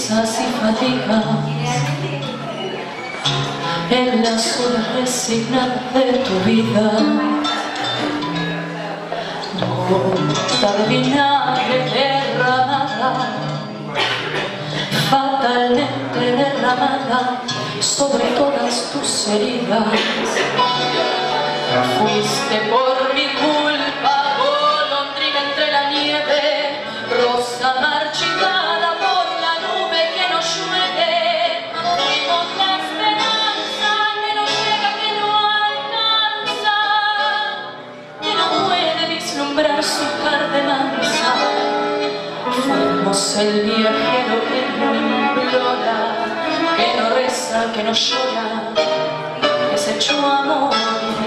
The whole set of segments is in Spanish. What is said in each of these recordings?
prisas y fatigas, en las horas resignadas de tu vida. Gota de vinagre derramada, fatalmente derramada sobre todas tus heridas. Fuiste por mi culpa, golondrina entre la nieve, rosa marchitada por la nube que no llueve. Fuimos la esperanza que no llega, que no alcanza, que no puede vislumbrar su tarde mansa. Fuimos el viajero que no implora, que no reza, que no llora, que se echó a morir.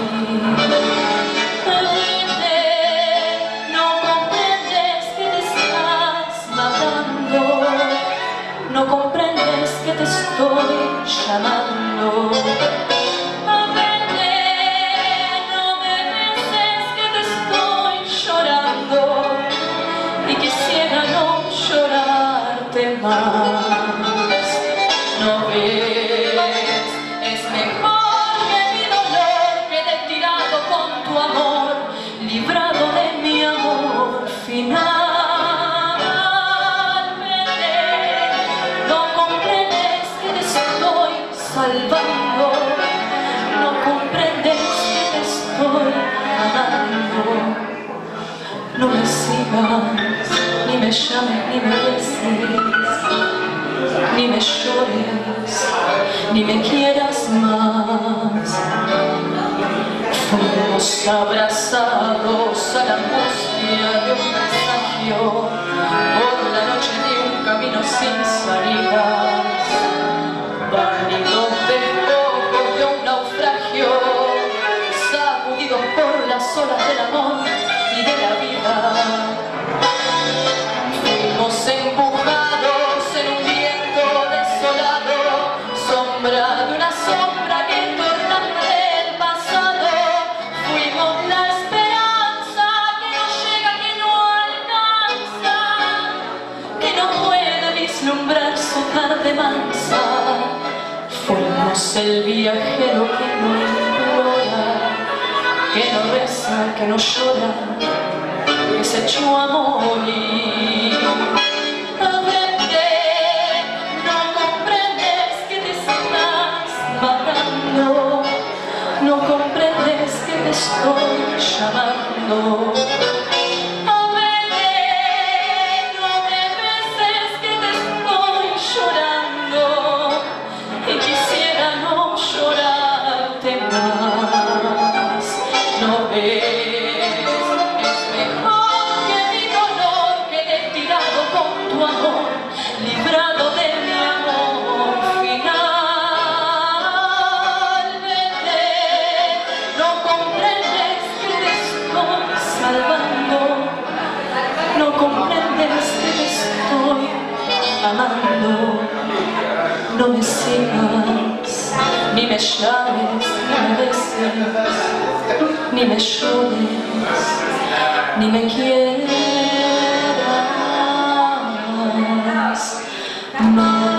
No comprendes que te estoy llamando. Vete, no me beses que te estoy llorando y quisiera no llorarte más. No ves, es mejor que mi dolor quede tirado con tu amor, librado de mi amor final. Salvando, no comprendes que te estoy amando. No me sigas, ni me llames, ni me beses, ni me llores, ni me quieras más. Fuimos abrazados a la angustia de un presagio, por la noche de un camino sin salida. Barridos de fuego de un naufragio, sacudidos por las olas del amor y de la vida. Fuimos empujados en un viento desolado, sombra de una sombra que tornaste el pasado. Fuimos la esperanza que no llega, que no alcanza, que no puede vislumbrar su tarde mansa. Fuimos el viajero que no implora, que no reza, que no llora, que se echó a morir. Vete, no comprendes que te estás matando, no comprendes que te estoy llamando. No ves, es mejor que mi dolor quede tirado con tu amor, librado de mi amor final. Vete, no comprendes que te estoy salvando, no comprendes que te estoy amando. No me sigas, ni me llames, ni me beses, ni me llores, ni me quieras más.